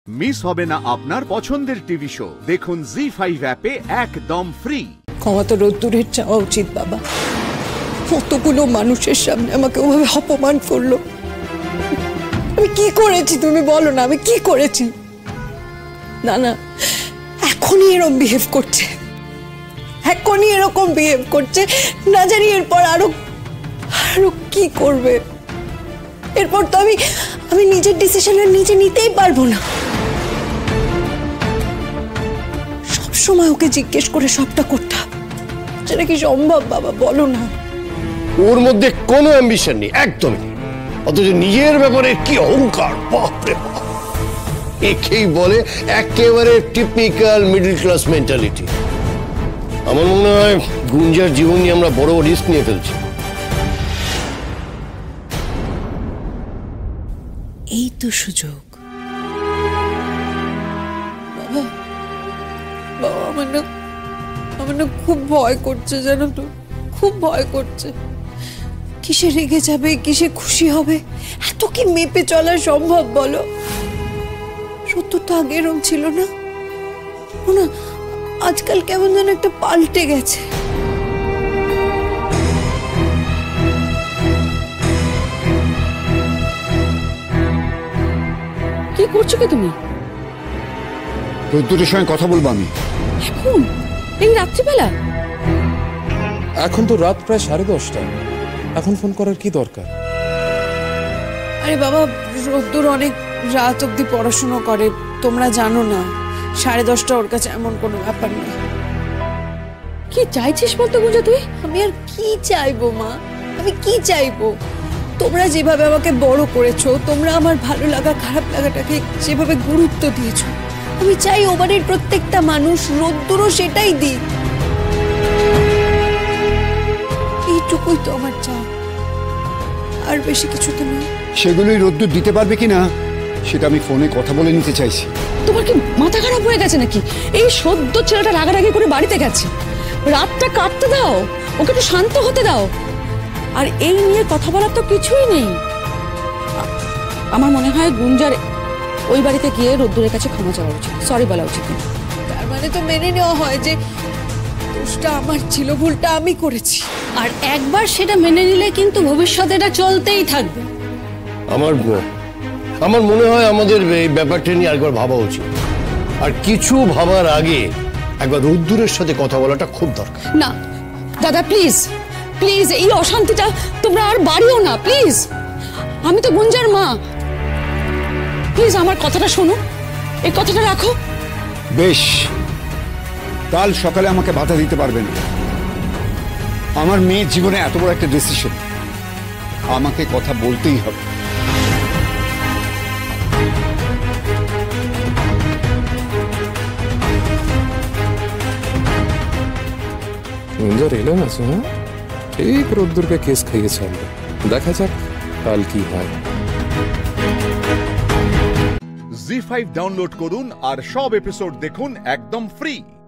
Miss হবে না আপনার পছন্দের টিভি শো। দেখুন জি5 অ্যাপে একদম ফ্রি। ক্ষমা তো রোদ্দুরের চাওয়া উচিত বাবা। কতগুলো মানুষের সামনে আমাকে ওভাবে অপমান করলো। আমি কি করেছি তুমি বলো না, আমি কি করেছি? না না, এখনই এরকম বিহেভ করছে, এখনই এরকম বিহেভ করছে, না জানি এরপর আরো আরো কি করবে। এরপর তো আমি নিজের ডিসিশন নিজে নিতেই পারবো না। সবসময় ওকে জিজ্ঞেস করে সবটা করতে হবে, সেটা কি সম্ভব বাবা বলো না? ওর মধ্যে কোনো অ্যাম্বিশন নেই একদমই, অথচ নিজের ব্যাপারে কি অহংকার! বাপরে বাপ, একেই বলে একেবারে টিপিক্যাল মিডল ক্লাস মেন্টালিটি। আমার মনে হয় গুঞ্জার জীবন নিয়ে আমরা বড় রিস্ক নিয়ে ফেলছি। এই তো সুযোগ। বাবা বাবা, আমার না খুব ভয় করছে, জানো তো, খুব ভয় করছে। কিসে রেগে যাবে, কিসে খুশি হবে, এত কি মেপে চলা সম্ভব বলো? সত্য তো আগে এরকম ছিল না, না আজকাল কেমন যেন একটা পাল্টে গেছে। কি করছো কি তুমি? রোদ্দুরের সঙ্গে কথা বলবো আমি। এখন এই রাত্রিবেলা? এখন তো রাত প্রায় 10:30। এখন ফোন করার কি দরকার? আরে বাবা, রোদ্দুর অনেক রাত অব্দি পড়াশুনো করে, তোমরা জানো না। 10:30 ওর কাছে এমন কোনো ব্যাপার না। কি চাইছিস বলতো গুঞ্জা তুই? আমি আর কি চাইবো মা, আমি কি চাইবো? তোমরা যেভাবে আমাকে বড় করেছো, তোমরা আমার ভালো লাগা খারাপ লাগাটাকে যেভাবে গুরুত্ব দিয়েছো, আমি চাই ও বাড়ির প্রত্যেকটা মানুষ রোদ্দুরও সেটাই দিক। এইটুকুই তো আমার চাও, আর বেশি কিছু তো নয়। সেগুলোই রোদ্দুর দিতে পারবে কিনা সেটা আমি ফোনে কথা বলে নিতে চাইছি। তোমার কি মাথা খারাপ হয়ে গেছে নাকি? এই সদ্য ছেলেটা রাগারাগি করে বাড়িতে গেছে, রাতটা কাটতে দাও, ওকে একটু শান্ত হতে দাও। আর এই নিয়ে কথা বলার তো কিছুই নেই। আমার মনে হয় গুঞ্জার ওই বাড়িতে গিয়ে রোদ্দুরের কাছে ক্ষমা চাওয়া উচিত, সরি বলা উচিত। তার মানে তো মেনে নেওয়া হয় যে দোষটা আমার ছিল, ভুলটা আমি করেছি। আর একবার সেটা মেনে নিলে কিন্তু ভবিষ্যতে এটা চলতেই থাকবে। আমার মনে হয় আমাদের এই ব্যাপারটা নিয়ে একবার ভাবা উচিত, আর কিছু ভাবার আগে একবার রোদ্দুরের সাথে কথা বলাটা খুব দরকার। না দাদা, প্লিজ প্লিজ, এই অশান্তিটা তোমরা আর বাড়িও না প্লিজ। আমি তো গুঞ্জার মা, প্লিজ আমার কথাটা শোনো, এই কথাটা রাখো। বেশ, কাল সকালে আমাকে বাধা দিতে পারবে না। আমার মেয়ের জীবনে এত বড় একটা ডিসিশন, আমাকে কথা বলতেই হবে। গুঞ্জার এলাম আছে, হ্যাঁ ঠিক রোদ্দুরকে কেস খাইয়েছে আমরা। দেখা যাক কাল কি হয়। জি5 ডাউনলোড করুন আর সব এপিসোড দেখুন একদম ফ্রি।